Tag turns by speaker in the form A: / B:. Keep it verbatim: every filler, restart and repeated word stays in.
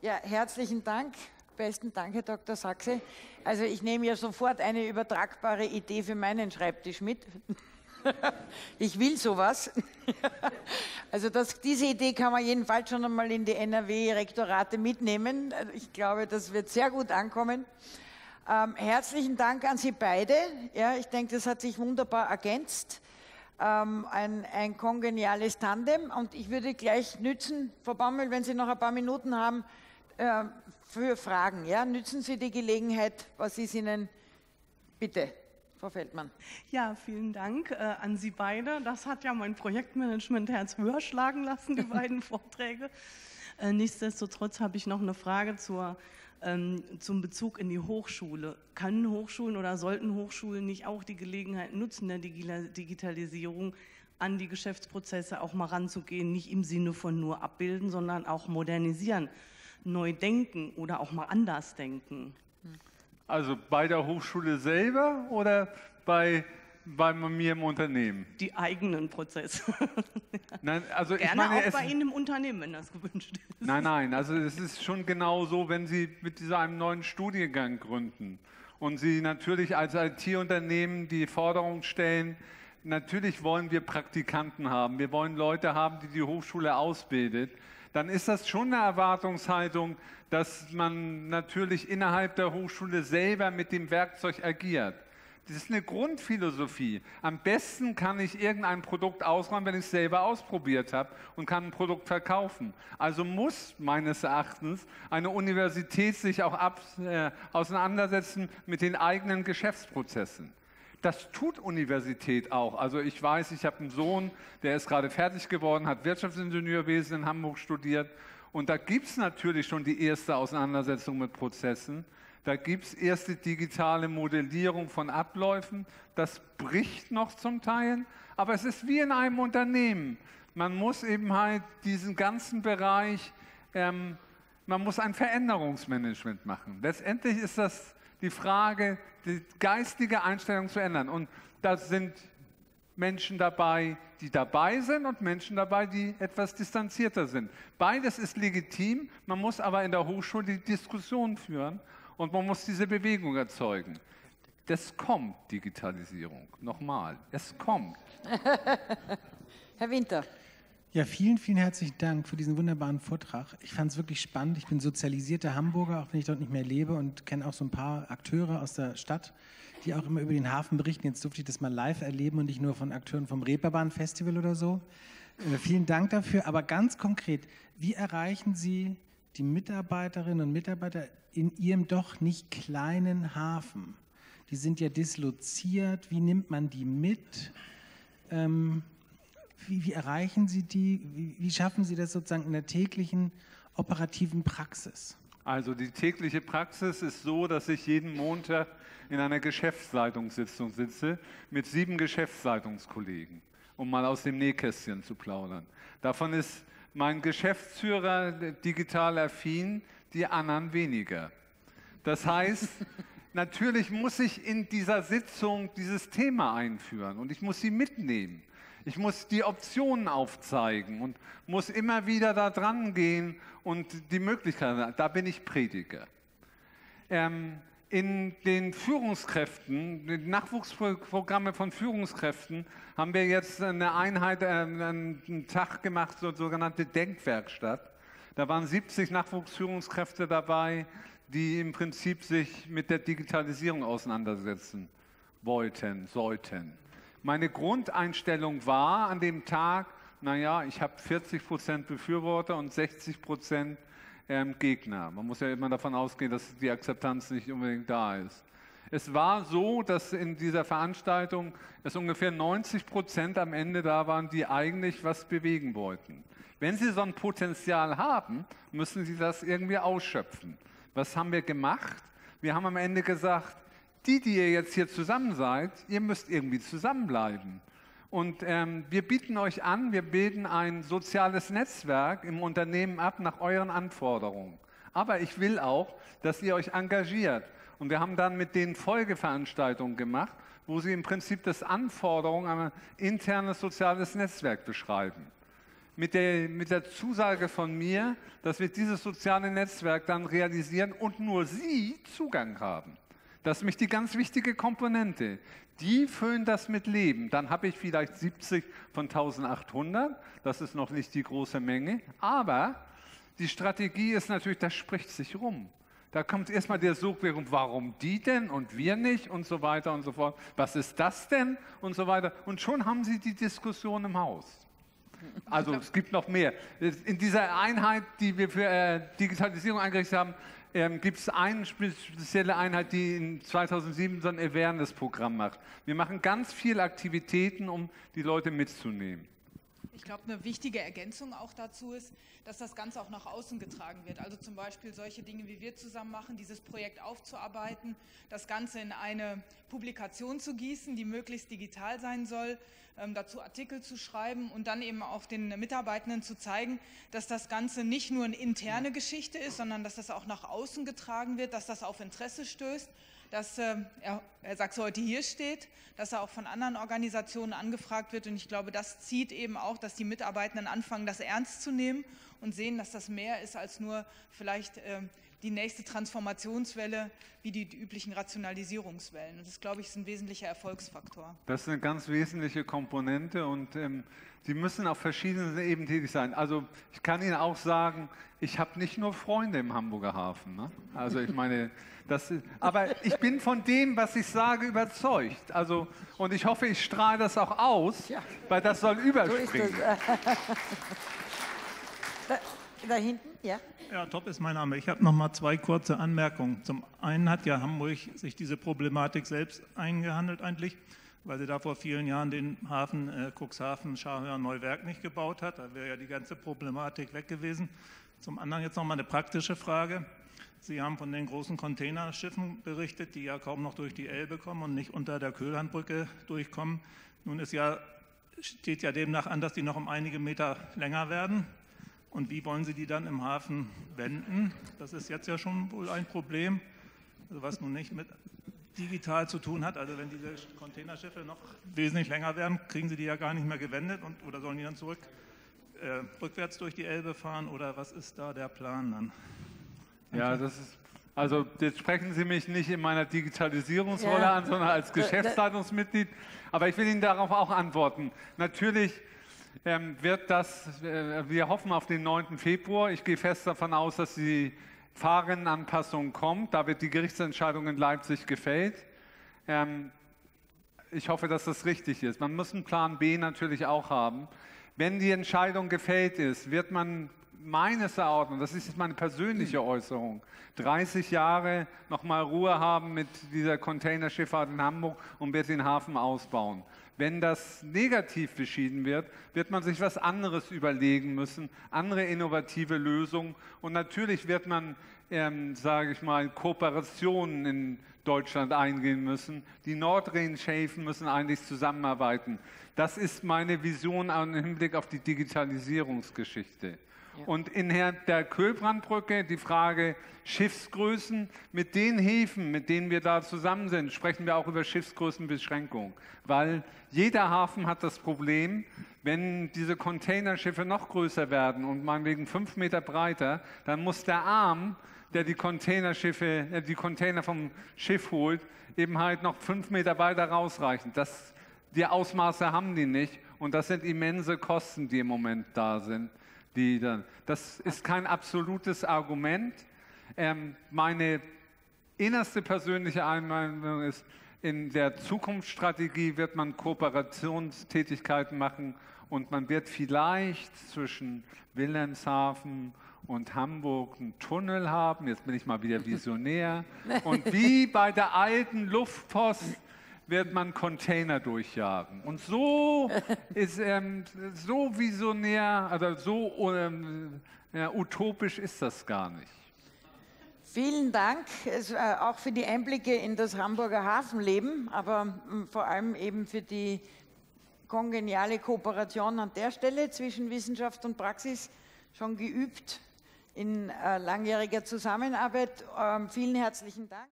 A: Ja, herzlichen Dank. Besten Dank, Herr Doktor Sachse. Also ich nehme ja sofort eine übertragbare Idee für meinen Schreibtisch mit. Ich will sowas. Also das, diese Idee kann man jedenfalls schon einmal in die N R W-Rektorate mitnehmen. Ich glaube, das wird sehr gut ankommen. Ähm, herzlichen Dank an Sie beide. Ja, ich denke, das hat sich wunderbar ergänzt. Ähm, ein, ein kongeniales Tandem. Und ich würde gleich nützen, Frau Baumel, wenn Sie noch ein paar Minuten haben, äh, für Fragen. Ja? Nützen Sie die Gelegenheit, was ist Ihnen... Bitte, Frau Feldmann.
B: Ja, vielen Dank äh, an Sie beide. Das hat ja mein Projektmanagement-Herz höher schlagen lassen, die beiden Vorträge. Äh, nichtsdestotrotz habe ich noch eine Frage zur, ähm, zum Bezug in die Hochschule. Können Hochschulen oder sollten Hochschulen nicht auch die Gelegenheit nutzen, der Digitalisierung an die Geschäftsprozesse auch mal ranzugehen, nicht im Sinne von nur abbilden, sondern auch modernisieren, neu denken oder auch mal anders denken?
C: Also bei der Hochschule selber oder bei, bei mir im Unternehmen?
B: Die eigenen Prozesse.
C: Nein, also
B: Gerne
C: ich meine,
B: auch
C: es,
B: bei Ihnen im Unternehmen, wenn das gewünscht ist.
C: Nein, nein, also es ist schon genau so, wenn Sie mit dieser, einem neuen Studiengang gründen und Sie natürlich als I T-Unternehmen die Forderung stellen, natürlich wollen wir Praktikanten haben, wir wollen Leute haben, die die Hochschule ausbildet, dann ist das schon eine Erwartungshaltung, dass man natürlich innerhalb der Hochschule selber mit dem Werkzeug agiert. Das ist eine Grundphilosophie. Am besten kann ich irgendein Produkt ausräumen, wenn ich es selber ausprobiert habe und kann ein Produkt verkaufen. Also muss meines Erachtens eine Universität sich auch ab, äh, auseinandersetzen mit den eigenen Geschäftsprozessen. Das tut Universität auch. Also ich weiß, ich habe einen Sohn, der ist gerade fertig geworden, hat Wirtschaftsingenieurwesen in Hamburg studiert. Und da gibt es natürlich schon die erste Auseinandersetzung mit Prozessen. Da gibt es erste digitale Modellierung von Abläufen. Das bricht noch zum Teil, aber es ist wie in einem Unternehmen. Man muss eben halt diesen ganzen Bereich, ähm, man muss ein Veränderungsmanagement machen. Letztendlich ist das die Frage, die geistige Einstellung zu ändern. Und da sind Menschen dabei, die dabei sind und Menschen dabei, die etwas distanzierter sind. Beides ist legitim, man muss aber in der Hochschule die Diskussion führen und man muss diese Bewegung erzeugen. Das kommt, Digitalisierung. Nochmal, es kommt.
A: Herr Winter.
D: Ja, vielen, vielen herzlichen Dank für diesen wunderbaren Vortrag. Ich fand es wirklich spannend. Ich bin sozialisierter Hamburger, auch wenn ich dort nicht mehr lebe, und kenne auch so ein paar Akteure aus der Stadt, die auch immer über den Hafen berichten. Jetzt durfte ich das mal live erleben und nicht nur von Akteuren vom Reeperbahn-Festival oder so. Äh, vielen Dank dafür. Aber ganz konkret, wie erreichen Sie die Mitarbeiterinnen und Mitarbeiter in Ihrem doch nicht kleinen Hafen? Die sind ja disloziert. Wie nimmt man die mit? Ähm, Wie, wie erreichen Sie die? Wie, wie schaffen Sie das sozusagen in der täglichen operativen Praxis?
C: Also die tägliche Praxis ist so, dass ich jeden Montag in einer Geschäftsleitungssitzung sitze mit sieben Geschäftsleitungskollegen, um mal aus dem Nähkästchen zu plaudern. Davon ist mein Geschäftsführer digital affin, die anderen weniger. Das heißt, natürlich muss ich in dieser Sitzung dieses Thema einführen und ich muss sie mitnehmen. Ich muss die Optionen aufzeigen und muss immer wieder da dran gehen und die Möglichkeiten, da bin ich Prediger. Ähm, in den Führungskräften, die Nachwuchsprogramme von Führungskräften, haben wir jetzt eine Einheit, äh, einen Tag gemacht, so sogenannte Denkwerkstatt. Da waren siebzig Nachwuchsführungskräfte dabei, die im Prinzip sich mit der Digitalisierung auseinandersetzen wollten, sollten. Meine Grundeinstellung war an dem Tag, naja, ich habe vierzig Prozent Befürworter und sechzig Prozent ähm, Gegner. Man muss ja immer davon ausgehen, dass die Akzeptanz nicht unbedingt da ist. Es war so, dass in dieser Veranstaltung es ungefähr neunzig Prozent am Ende da waren, die eigentlich was bewegen wollten. Wenn Sie so ein Potenzial haben, müssen Sie das irgendwie ausschöpfen. Was haben wir gemacht? Wir haben am Ende gesagt, die, die ihr jetzt hier zusammen seid, ihr müsst irgendwie zusammenbleiben. Und ähm, wir bieten euch an, wir bilden ein soziales Netzwerk im Unternehmen ab nach euren Anforderungen. Aber ich will auch, dass ihr euch engagiert. Und wir haben dann mit denen Folgeveranstaltungen gemacht, wo sie im Prinzip das Anforderungen an ein internes soziales Netzwerk beschreiben. mit der, mit der Zusage von mir, dass wir dieses soziale Netzwerk dann realisieren und nur Sie Zugang haben. Das ist nämlich die ganz wichtige Komponente. Die füllen das mit Leben. Dann habe ich vielleicht siebzig von eintausendachthundert. Das ist noch nicht die große Menge. Aber die Strategie ist natürlich, das spricht sich rum. Da kommt erstmal der Sog, warum die denn und wir nicht und so weiter und so fort. Was ist das denn und so weiter. Und schon haben Sie die Diskussion im Haus. Also es gibt noch mehr. In dieser Einheit, die wir für äh, Digitalisierung eingerichtet haben, ähm, gibt es eine spezielle Einheit, die in zweitausendsieben so ein Awareness-Programm macht. Wir machen ganz viele Aktivitäten, um die Leute mitzunehmen.
E: Ich glaube, eine wichtige Ergänzung auch dazu ist, dass das Ganze auch nach außen getragen wird. Also zum Beispiel solche Dinge, wie wir zusammen machen, dieses Projekt aufzuarbeiten, das Ganze in eine Publikation zu gießen, die möglichst digital sein soll, ähm, dazu Artikel zu schreiben und dann eben auch den Mitarbeitenden zu zeigen, dass das Ganze nicht nur eine interne Geschichte ist, sondern dass das auch nach außen getragen wird, dass das auf Interesse stößt, dass äh, er, Herr Sachse heute hier steht, dass er auch von anderen Organisationen angefragt wird. Und ich glaube, das zieht eben auch, dass die Mitarbeitenden anfangen, das ernst zu nehmen und sehen, dass das mehr ist als nur vielleicht äh, die nächste Transformationswelle wie die, die üblichen Rationalisierungswellen. Und das, glaube ich, ist ein wesentlicher Erfolgsfaktor.
C: Das ist eine ganz wesentliche Komponente und ähm, Sie müssen auf verschiedenen Ebenen tätig sein. Also ich kann Ihnen auch sagen, ich habe nicht nur Freunde im Hamburger Hafen. Ne? Also ich meine, das ist, aber ich bin von dem, was ich sage, überzeugt. Also, und ich hoffe, ich strahle das auch aus, ja, weil das soll überspringen. So ist das.
A: da, da hinten, ja.
F: Ja, Top ist mein Name. Ich habe noch mal zwei kurze Anmerkungen. Zum einen hat ja Hamburg sich diese Problematik selbst eingehandelt eigentlich, weil sie da vor vielen Jahren den Hafen äh, Cuxhaven, Scharhörn, Neuwerk nicht gebaut hat. Da wäre ja die ganze Problematik weg gewesen. Zum anderen jetzt noch mal eine praktische Frage. Sie haben von den großen Containerschiffen berichtet, die ja kaum noch durch die Elbe kommen und nicht unter der Köhlhandbrücke durchkommen. Nun ist ja, steht ja demnach an, dass die noch um einige Meter länger werden. Und wie wollen Sie die dann im Hafen wenden? Das ist jetzt ja schon wohl ein Problem, also was nun nicht mit digital zu tun hat. Also wenn diese Containerschiffe noch wesentlich länger werden, kriegen Sie die ja gar nicht mehr gewendet und, oder sollen die dann zurück äh, rückwärts durch die Elbe fahren oder was ist da der Plan dann?
C: Ja, das ist, also jetzt sprechen Sie mich nicht in meiner Digitalisierungsrolle ja. an, sondern als Geschäftsleitungsmitglied. Aber ich will Ihnen darauf auch antworten. Natürlich ähm, wird das, äh, wir hoffen auf den neunten Februar. Ich gehe fest davon aus, dass die Fahrerinnenanpassung kommt. Da wird die Gerichtsentscheidung in Leipzig gefällt. Ähm, ich hoffe, dass das richtig ist. Man muss einen Plan B natürlich auch haben. Wenn die Entscheidung gefällt ist, wird man meines Erachtens, das ist jetzt meine persönliche Äußerung, dreißig Jahre nochmal Ruhe haben mit dieser Containerschifffahrt in Hamburg und wird den Hafen ausbauen. Wenn das negativ beschieden wird, wird man sich was anderes überlegen müssen, andere innovative Lösungen. Und natürlich wird man, ähm, sage ich mal, Kooperationen in Deutschland eingehen müssen. Die Nordrhein-Häfen müssen eigentlich zusammenarbeiten. Das ist meine Vision im Hinblick auf die Digitalisierungsgeschichte. Ja. Und in der Köhlbrandbrücke die Frage Schiffsgrößen. Mit den Häfen, mit denen wir da zusammen sind, sprechen wir auch über Schiffsgrößenbeschränkung. Weil jeder Hafen hat das Problem, wenn diese Containerschiffe noch größer werden und meinetwegen fünf Meter breiter, dann muss der Arm, der die Containerschiffe, äh, die Container vom Schiff holt, eben halt noch fünf Meter weiter rausreichen. Das, die Ausmaße haben die nicht und das sind immense Kosten, die im Moment da sind. Die dann, das ist kein absolutes Argument. Ähm, meine innerste persönliche Einwendung ist, in der Zukunftsstrategie wird man Kooperationstätigkeiten machen und man wird vielleicht zwischen Wilhelmshaven und Hamburg einen Tunnel haben. Jetzt bin ich mal wieder visionär. Und wie bei der alten Luftpost wird man Container durchjagen. Und so ist ähm, so visionär, also so ähm, ja, utopisch ist das gar nicht.
A: Vielen Dank, es, äh, auch für die Einblicke in das Hamburger Hafenleben, aber mh, vor allem eben für die kongeniale Kooperation an der Stelle zwischen Wissenschaft und Praxis, schon geübt in äh, langjähriger Zusammenarbeit. Ähm, vielen herzlichen Dank.